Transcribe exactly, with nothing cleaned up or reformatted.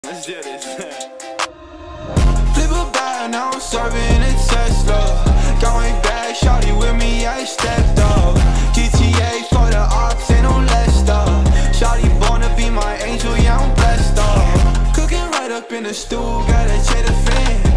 Let's do this. Flip a bag, now I'm serving a Tesla. Going back, shawty with me, I stepped up. G T A for the ops, ain't no less stuff. Shawty born to be my angel, yeah, I'm blessed up. Cooking right up in the stew, gotta check the fan.